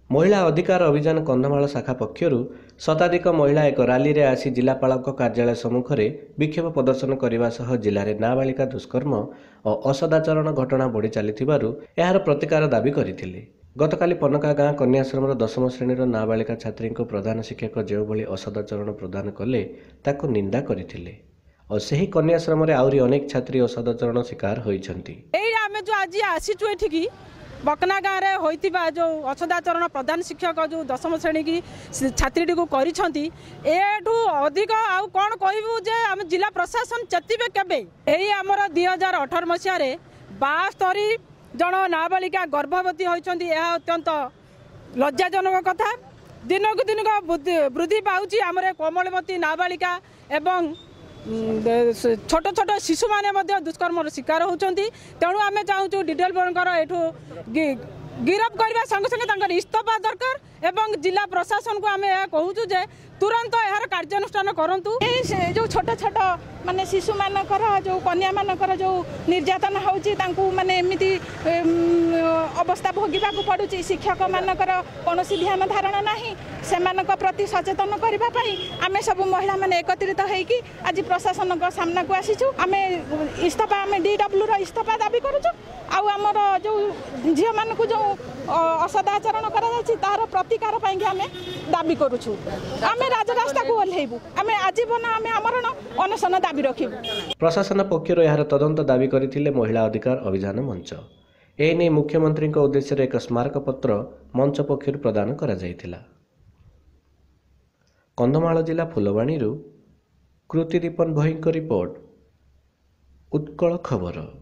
महिला अधिकार अभियान कंधमाल शाखा पक्षर शताधिक महिला एक रैली रे आसी जिलापाल कार्यालय सम्मुख में विक्षोभ प्रदर्शन करने सह जिले में नाबालिका दुष्कर्म और असदाचरण घटना बढ़ी चली यार प्रतिकार दाबी करथिले। गतकाली पनका गाँ कन्याश्रम 10म श्रेणीर नाबालिका छात्री को प्रधान शिक्षक जो भली असदाचरण प्रदान कले ताको निंदा करथिले और सही कन्याश्रम रे आउरी अनेक छात्री असदाचरण शिकार होइछंती। बकना गाँव में होता जो असदाचरण प्रधान शिक्षक जो 10म श्रेणी की छात्री को करू अधिक आउ कौन कहूँ जे आम जिला प्रशासन चेतवे केबे यही आमर 2018 मसीह 72 जन नाबालिका गर्भवती होती। यह अत्यंत लज्जाजनक कथा। दिनक दिन वृद्धि पाऊँच आमर कोमलमती नाबालिका एवं छोट छोट शिशु माने दुष्कर्म शिकार होती। तेणु आम चाहूँ डिटेल एठू गिरफ करने संगे संगे इस्तफा दरकार एवं जिला प्रशासन को आम कहूँ जे तुरंत यार कार्यानुष्ठान करंतु। जो छोट छोट माने शिशु मानकर जो कन्या मानकर जो निर्यातन होची तांकू माने एमिति अवस्था भोगिबा को पड़ुची। शिक्षक मानकर कोनोसी ध्यान धारणा नाही सेमानक प्रति सचेतन करबा पई आमे सब महिला माने एकत्रित हेकी आज प्रशासन को सामना को आसीछु। आमे इस्तफा आमे डीडब्ल्यू रो इस्तफा दाबी करूछु। आ हमर जो झियो मानकु जो असदाचरण करा जाछि तार प्रतिकार पई आमे दाबी करूछु। आमे राजरास्ता को ओल्हेबु आमे आजीवन आमे आमरण अनशन दाबी रखिबु। प्रशासन पक्षर यार तदंत दाबी करथिले महिला अधिकार अभियान मंच। एने मुख्यमंत्री उद्देश्य एक स्मारक पत्र मंच पक्षर प्रदान करा जायतिला। कंधमाल जिला फुलवाणी कृतिदीपन भईंक रिपोर्ट उत्कल खबर।